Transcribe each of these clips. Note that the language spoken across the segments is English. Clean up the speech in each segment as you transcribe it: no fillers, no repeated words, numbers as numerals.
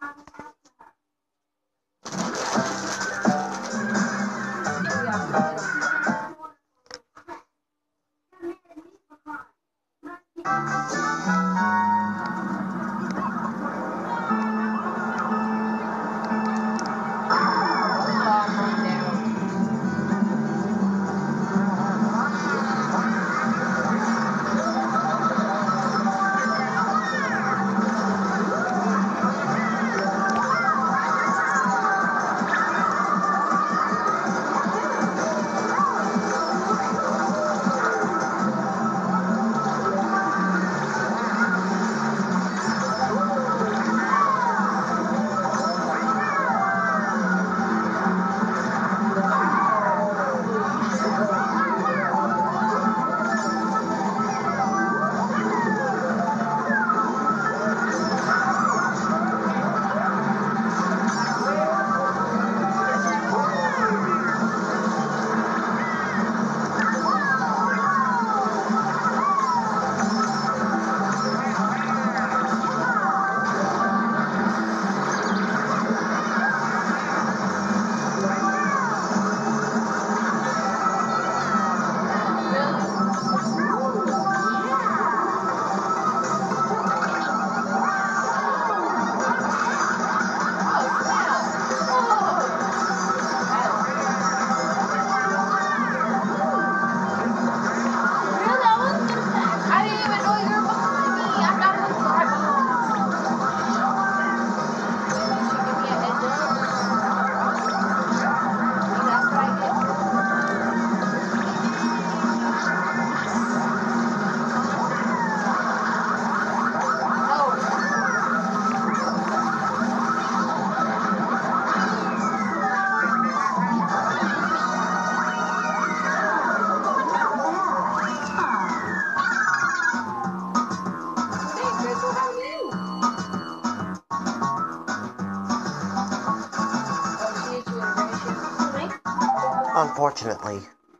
Unfortunately.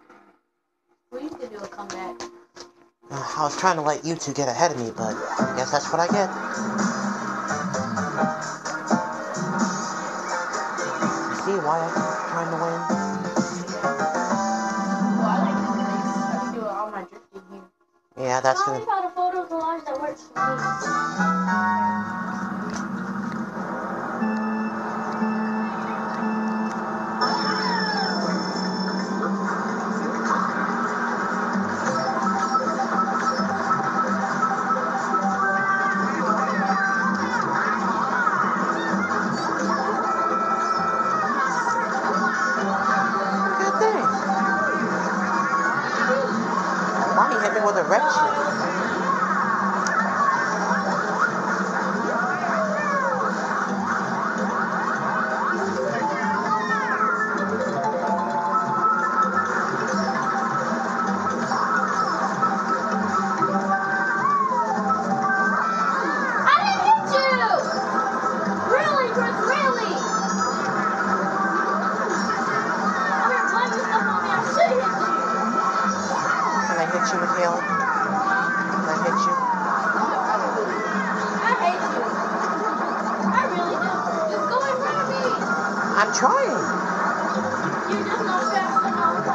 We used to do a comeback. I was trying to let you two get ahead of me, but I guess that's what I get. See why I'm trying to win? Well, I like this place. I can do all my drifting here. Yeah, that's gonna... I found a photo collage that works for me. Mommy hit me with a red chip. You, Michaela? Can I hit you? I hate you. I really do. Just go in front of me. I'm trying. You're just not fast enough.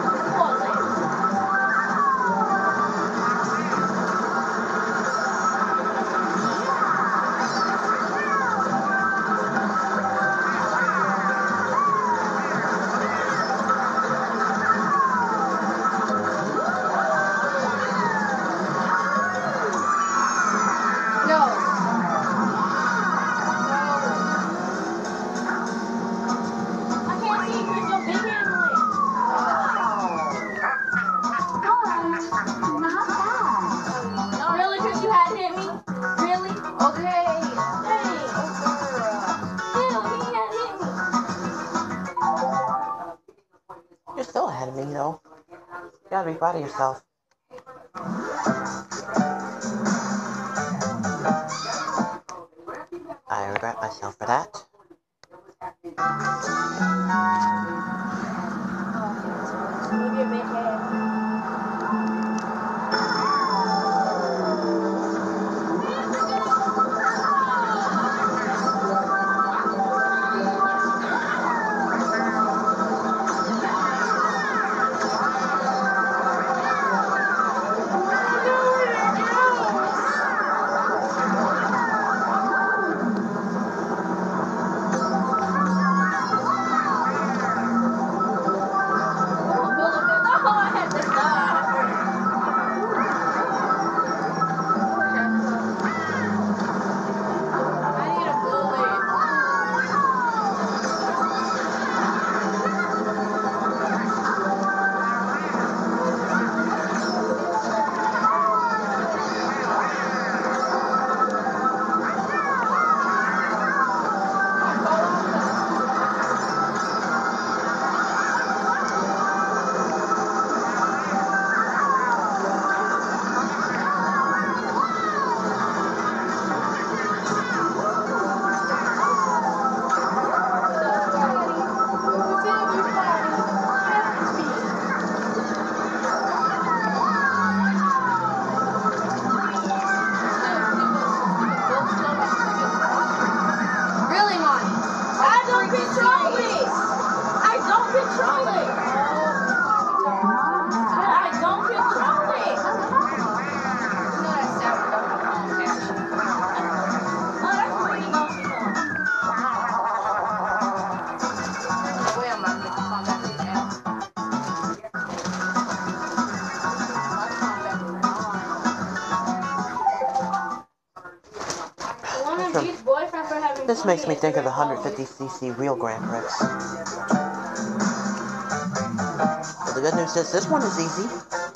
You're still ahead of me, though. You gotta be proud of yourself. I regret myself for that. Look at big head. control it. I don't control it. You know that sound don't have long action. Oh, that's really long ago. No way I'm not making combat right now. My combat is One of G's boyfriends are having This fun makes me with think of the their 150cc real Grand Prix. But the good news is this one is easy.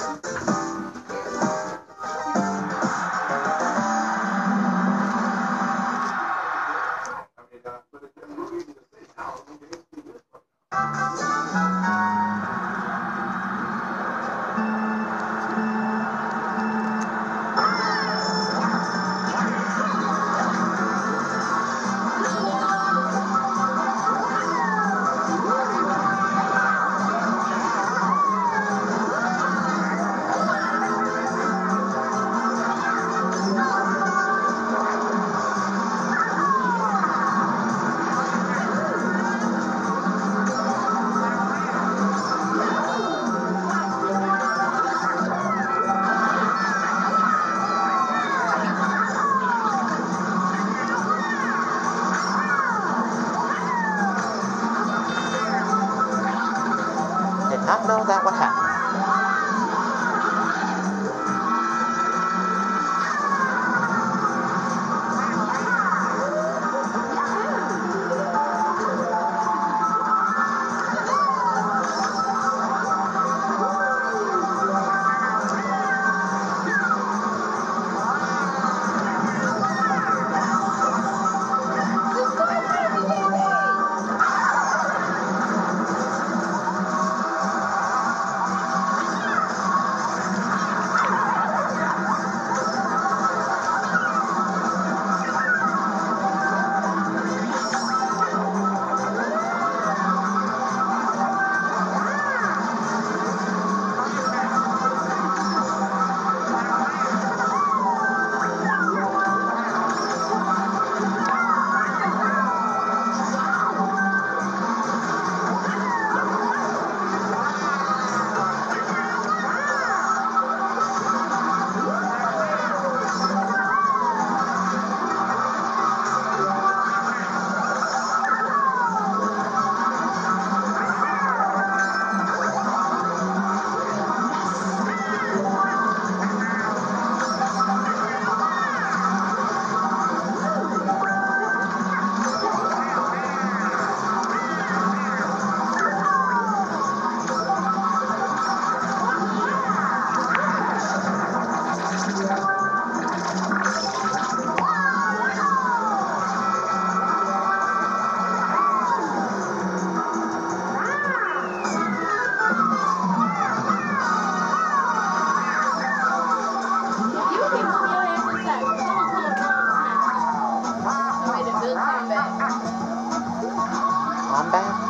Did not know that would happen. Combat?